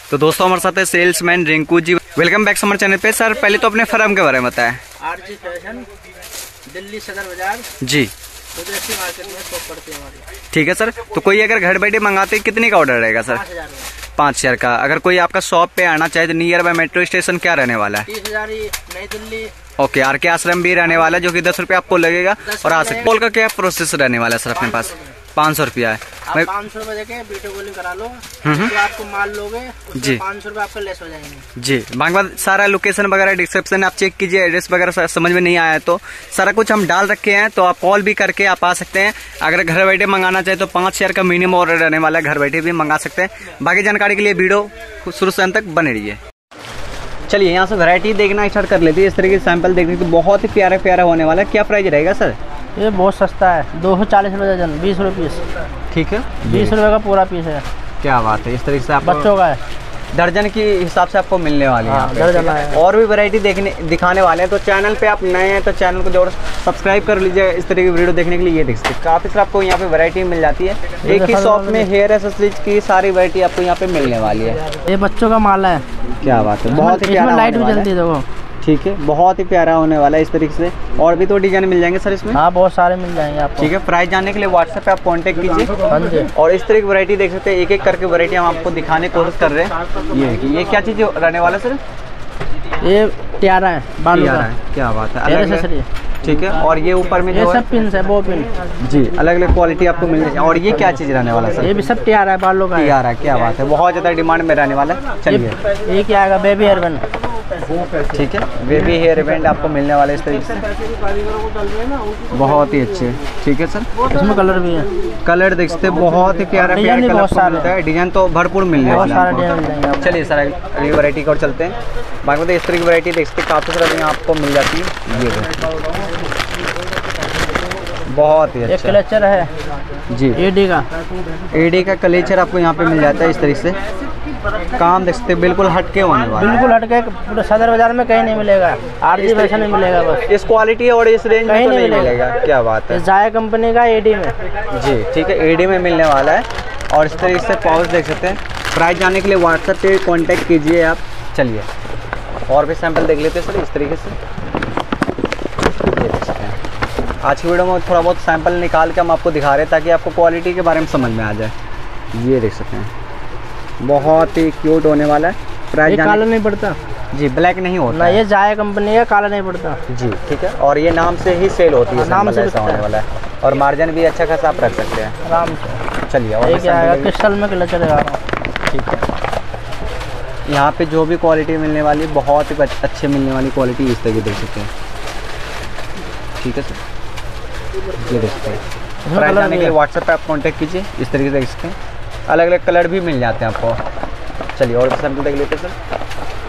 तो दोस्तों हमारे साथ है salesman Rinku ji. Welcome back हमारे चैनल पे। सर पहले तो अपने फर्म के बारे में बताएं। आरजी फैशन, दिल्ली सदर बाजार जी, मार्केट में शॉप पड़ती है हमारी। ठीक है सर। तो कोई अगर घर बैठे मंगाते कितने का ऑर्डर रहेगा सर? 5,000 का। अगर कोई आपका शॉप पे आना चाहे तो नियर बाय मेट्रो स्टेशन क्या रहने वाला है? 30,000 नई दिल्ली। ओके, आर के आश्रम भी रहने वाला है जो कि 10 रुपये आपको लगेगा। और आ सकते कॉल का क्या प्रोसेस रहने वाला है सर अपने पास? 500 रुपया है। आप 500 रुपए देके वीडियो कॉलिंग करा लो, जो आपको माल लोगे जी 500 रुपए आपका लेस हो जाएंगे जी। बाद सारा लोकेशन वगैरह डिस्क्रिप्शन आप चेक कीजिए। एड्रेस वगैरह समझ में नहीं आया तो सारा कुछ हम डाल रखे हैं, तो आप कॉल भी करके आप आ सकते हैं। अगर घर बैठे मंगाना चाहे तो 5,000 का मिनिमम ऑर्डर रहने वाला है, घर बैठे भी मंगा सकते हैं। बाकी जानकारी के लिए वीडियो शुरू से अंत तक बने रहिए। चलिए यहाँ से वैरायटी देखना स्टार्ट कर लेती है। इस तरीके के सैंपल देखने तो बहुत ही प्यारा प्यारा होने वाला है। क्या प्राइस रहेगा सर? ये बहुत सस्ता है, 240 रुपए दर्जन, 20 रुपए पीस। ठीक है, 20 रुपए का पूरा पीस है। क्या बात है। इस तरीके से आप बच्चों का है, दर्जन के हिसाब से आपको मिलने वाली है। दर्जन है। और भी वैरायटी दिखाने वाले हैं। तो चैनल पे आप नए हैं तो चैनल को जरूर सब्सक्राइब कर लीजिए इस तरीके की वीडियो देखने के लिए। ये देख सकते काफी सारा आपको यहाँ पे वैरायटी मिल जाती है। एक ही शॉप में हेयर एक्सेसरीज की सारी वैरायटी आपको यहाँ पे मिलने वाली है। ये बच्चों का माल है। क्या बात है, बहुत ही प्यारा। लाइट भी जलती है देखो। ठीक है, बहुत ही प्यारा होने वाला है इस तरीके से। और भी तो डिजाइन मिल जाएंगे सर इसमें? हाँ, बहुत सारे मिल जाएंगे आपको। ठीक है, प्राइस जानने के लिए व्हाट्सएप पे आप कांटेक्ट कीजिए। हाँ जी। और इस तरह की वैरायटी देख सकते हैं, एक एक करके वैरायटी हम आपको दिखाने की कोशिश कर रहे हैं। ये क्या चीज़ रहने वाला सर? ये टियारा है, बालू का। क्या बात है, ठीक है। और ये ऊपर में ये सब पिन है, वो पिन जी, अलग अलग क्वालिटी आपको मिल जाएगी। और ये क्या चीज़ रहने वाला सर? ये भी सब टियारा है, बालों का टियारा। क्या बात है, बहुत ज़्यादा डिमांड में रहने वाला है। चलिए, ये क्या आएगा, बेबी हेयर बैंड। ठीक है, बेबी हेयर बैंड आपको मिलने वाला है इस तरीके से, बहुत ही अच्छे। ठीक है सर, इसमें कलर भी है। कलर देख सकते हैं, बहुत ही प्यारा प्यारा कलर मिलता है। डिजाइन तो भरपूर मिलने वाला है। चलिए सर अगली वैरायटी की ओर चलते हैं। बाकी तो इस तरह की वैरायटी देख सकते हैं, काफ़ी सारा आपको मिल जाती है। ये बहुत ही अच्छा क्लेचर है जी, एडी का क्लेचर आपको यहाँ पे मिल जाता है इस तरीके से। काम देख सकते हैं, बिल्कुल हटके होने वाला, बिल्कुल हटके। पूरे सदर बाजार में कहीं नहीं मिलेगा, आरजी फैशन में मिलेगा बस। इस क्वालिटी और इस रेंज में तो नहीं मिलेगा। क्या बात है, जाया कंपनी का एडी में जी। ठीक है, एडी में मिलने वाला है। और इस तरीके से पाउच देख सकते हैं। प्राइस जानने के लिए व्हाट्सएप पे कांटेक्ट कीजिए आप। चलिए और भी सैंपल देख लेते हैं सर इस तरीके से। ये देख सकते हैं, आज की वीडियो में थोड़ा बहुत सैंपल निकाल के हम आपको दिखा रहे हैं ताकि आपको क्वालिटी के बारे में समझ में आ जाए। ये देख सकते हैं, बहुत ही क्यूट होने वाला है। प्राइस काला नहीं पड़ता जी, ब्लैक नहीं होता ना, ये जाया कंपनी का, काला नहीं पड़ता जी। ठीक है, और ये नाम से ही सेल होती है, नाम से ऐसा होने वाला है। और मार्जिन भी अच्छा खासा आप रख सकते हैं आराम से। चलिए, और ये क्या है, क्रिस्टल में क्लचर लगा रहा हूं। ठीक है, यहाँ पे जो भी क्वालिटी मिलने वाली बहुत ही अच्छे मिलने वाली क्वालिटी इस तरीके देख सकते हैं। ठीक है सर, ये देख सकते हैं। प्राइस जानने के लिए व्हाट्सएप पे आप कांटेक्ट कीजिए। इस तरीके से देख सकते हैं, अलग अलग कलर भी मिल जाते हैं आपको। चलिए और सैंपल देख लेते हैं सर।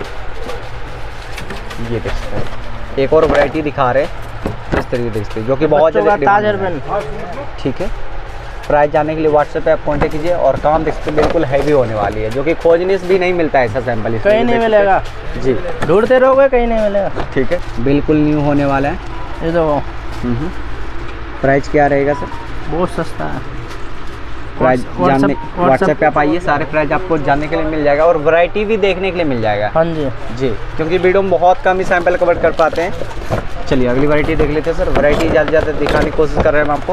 ये देख सकते हैं, एक और वैरायटी दिखा रहे हैं इस तरीके देख सकते हैं, जो कि बहुत ज़्यादा। ठीक है, प्राइस जानने के लिए व्हाट्सएप पे आप कांटेक्ट कीजिए। और काम देख सकते हैं, बिल्कुल हैवी होने वाली है, जो कि खोजने से भी नहीं मिलता है ऐसा सैंपल। कहीं नहीं मिलेगा जी, ढूंढते रहोगे कहीं नहीं मिलेगा। ठीक है, बिल्कुल न्यू होने वाला है ये तो। प्राइस क्या रहेगा सर? बहुत सस्ता है। प्राइस जानने व्हाट्सएप पे आप आइए, सारे प्राइस आपको जानने के लिए मिल जाएगा और वैरायटी भी देखने के लिए मिल जाएगा। हाँ जी जी, क्योंकि वीडियो में बहुत कम ही सैंपल कवर कर पाते हैं। चलिए अगली वैरायटी देख लेते हैं सर। वैरायटी ज़्यादा ज़्यादा दिखाने की कोशिश कर रहे हैं हम आपको।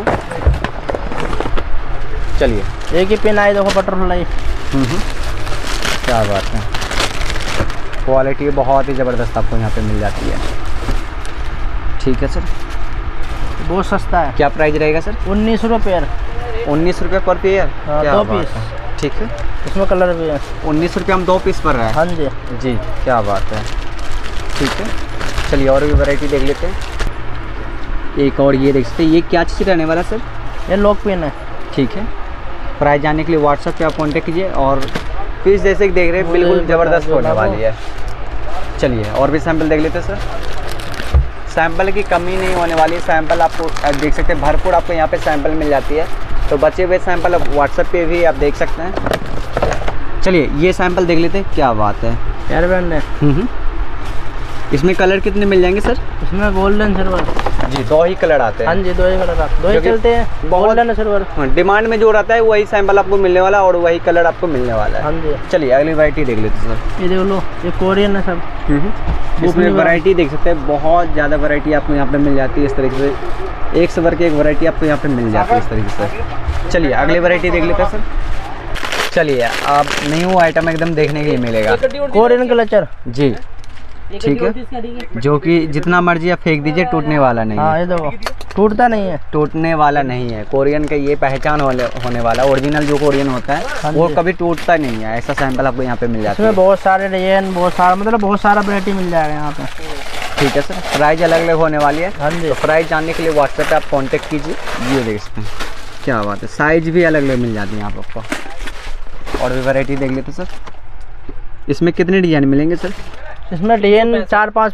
चलिए, एक ही पिन आई देखो, बटरफ्लाई। क्या बात है, क्वालिटी बहुत ही ज़बरदस्त आपको यहाँ पे मिल जाती है। ठीक है सर, बहुत सस्ता है। क्या प्राइस रहेगा सर? 19 रुपये पेयर। 19 रुपये पर पेयर? 2 पीस। ठीक है, इसमें कलर भी है। 19 रुपये हम 2 पीस पर रहे हैं। हाँ जी जी, क्या बात है। ठीक है, चलिए और भी वैरायटी देख लेते हैं। एक और ये देख सकते हैं, ये क्या चीज़ रहने वाला सर? ये लॉक पिन है। ठीक है, प्राइस जानने के लिए व्हाट्सएप पे आप कांटेक्ट कीजिए। और पीस जैसे कि देख रहे हैं, बिल्कुल ज़बरदस्त होने वाली है। चलिए और भी सैंपल देख लेते हैं सर। सैंपल की कमी नहीं होने वाली, सैंपल आपको देख सकते हैं, भरपूर आपको यहाँ पे सैंपल मिल जाती है। तो बचे हुए सैंपल व्हाट्सएप पे भी आप देख सकते हैं। चलिए ये सैंपल देख लेते हैं। क्या बात है, हेयर बैंड है। इसमें कलर कितने मिल जाएंगे सर? इसमें गोल्डन सिल्वर जी 2 ही कलर आते हाँ हैं। जी, 2 ही कलर आते, 2 ही क्योंकि चलते हैं, बहुत- गोल्डन और सिल्वर। डिमांड में जो रहता है वही सैंपल आपको मिलने वाला है और वही कलर आपको मिलने वाला हाँ है। जी, चलिए अगली वैरायटी देख लेते हैं ये देख लो, ये कोरियन है सब। सर। इसमें वैरायटी देख सकते हैं, बहुत ज़्यादा वैरायटी आपको यहाँ पे मिल जाती है। इस तरीके से एक से भर के एक वैरायटी आपको यहाँ पे मिल जाती है इस तरीके से। चलिए अगली वैरायटी देख लेते हैं सर। चलिए आप न्यू आइटम एकदम देखने के लिए मिलेगा। Korean clutcher. जी ठीक है, जो कि जितना मर्जी आप फेंक दीजिए टूटने वाला नहीं हाँ है। ये देखो, टूटता नहीं है। टूटने वाला नहीं है। कोरियन का ये पहचान होने वाला, ओरिजिनल जो कोरियन होता हाँ है वो जी। कभी टूटता नहीं है। ऐसा सैंपल आपको यहाँ पे मिल जाता है। इसमें बहुत सारे डिजाइन, बहुत सारा मतलब बहुत सारा वैरायटी मिल जाएगा यहाँ पे। ठीक है सर, प्राइस अलग अलग होने वाली है। हाँ जी, तो प्राइस जानने के लिए व्हाट्सएप पे आप कांटेक्ट कीजिए। ये देख सकते हैं, क्या बात है, साइज भी अलग अलग मिल जाती है यहाँ पे आपको। और भी वैरायटी देख लेते सर। इसमें कितने डिजाइन मिलेंगे सर? इसमें डिजाइन 4-5।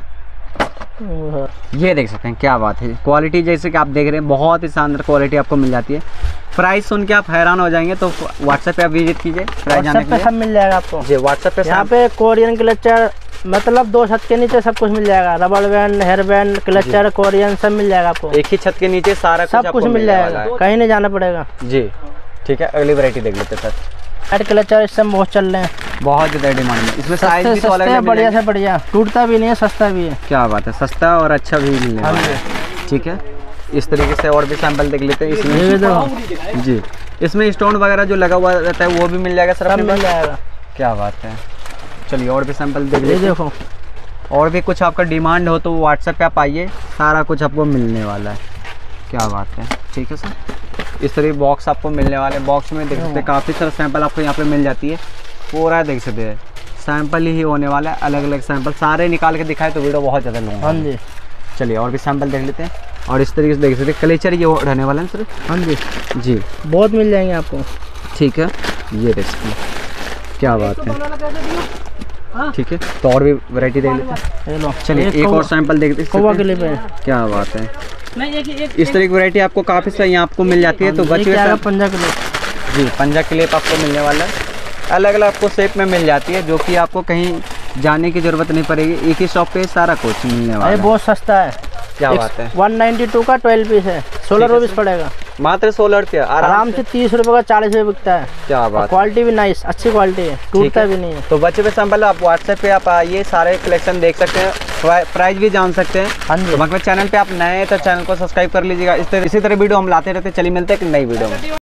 ये देख सकते हैं, क्या बात है, क्वालिटी जैसे कि आप देख रहे हैं बहुत ही शानदार क्वालिटी आपको मिल जाती है। प्राइस सुन के आप हैरान हो जाएंगे। तो व्हाट्सएप पे आप विजिट कीजिए प्राइस जानने व्हाट्सएप के पे सब लिए। मिल जाएगा आपको। जी व्हाट्सएप पे यहाँ पे कोरियन क्लचर मतलब 2 छत के नीचे सब कुछ मिल जाएगा। रबड़ band, hair band, clutcher, Korean सब मिल जाएगा आपको। एक ही छत के नीचे सारा सब कुछ आपको मिल मिलने वाला जाएगा, कहीं नहीं जाना पड़ेगा। है। जी ठीक है, अगली वैरायटी देख लेते हैं सर। हेड क्लचर इस समय बहुत चल रहे हैं, बहुत ज़्यादा डिमांड में। इसमें साइज सस्ते भी तो अलग सस्ते हैं, अलग बढ़िया मिलेंगे। से बढ़िया, टूटता भी नहीं है, सस्ता भी है। क्या बात है, सस्ता और अच्छा भी मिलने हाँ वाला जी। है। ठीक है, इस तरीके से और भी सैंपल देख लेते हैं ये इसमें। देखो, जी इसमें स्टोन वगैरह जो लगा हुआ रहता है वो भी मिल जाएगा सर सब अपने मिल पास? जाएगा। क्या बात है, चलिए और भी सैंपल देख ये लेते हैं। देखो, और भी कुछ आपका डिमांड हो तो व्हाट्सएप पे आप आइए, सारा कुछ आपको मिलने वाला है। क्या बात है, ठीक है सर। इस तरह बॉक्स आपको मिलने वाले, बॉक्स में देख सकते हैं काफ़ी सारा सैंपल आपको यहाँ पे मिल जाती है। पूरा देख सकते हैं सैंपल ही होने वाला है, अलग अलग सैंपल सारे निकाल के दिखाए तो वीडियो बहुत ज़्यादा लंबा हाँ है। जी, चलिए और भी सैंपल देख लेते हैं। और इस तरीके से देख सकते हैं क्लेचर ये रहने वाला है सर। हाँ जी, जी बहुत मिल जाएंगे आपको। ठीक है, ये देख सकते हैं, क्या बात है। ठीक है, तो और भी वैरायटी देख लेते हैं। ये लो, चलिए एक और सैंपल देखते कौवा हैं। क्लिप है। क्या बात है, इस तरह की वैरायटी आपको काफ़ी सारी यहाँ आपको मिल जाती है। तो बचे हुए पंजा क्लिप। जी पंजा क्लिप आपको मिलने वाला है, अलग अलग आपको शेप में मिल जाती है, जो कि आपको कहीं जाने की ज़रूरत नहीं पड़ेगी। एक ही शॉप पे सारा कुछ मिलने वाला अरे है। बहुत सस्ता है। क्या बात है, 192 का 12 पीस है, 16 रुपीस पड़ेगा। मात्र 16 रुपये आराम से 30 रुपये का 40 रुपये बिकता है। क्या बात है। क्वालिटी भी नाइस, अच्छी क्वालिटी है, टूटता भी नहीं है। तो बच्चे पे सैंपल आप व्हाट्सएप पे आप आइए, सारे कलेक्शन देख सकते हैं, प्राइस भी जान सकते हैं। हाँ जी, तो बाकी चैनल पे आप नए हैं तो चैनल को सब्सक्राइब कर लीजिएगा। इसी तरह वीडियो हम लाते रहते हैं। चलिए मिलते हैं एक नई वीडियो में।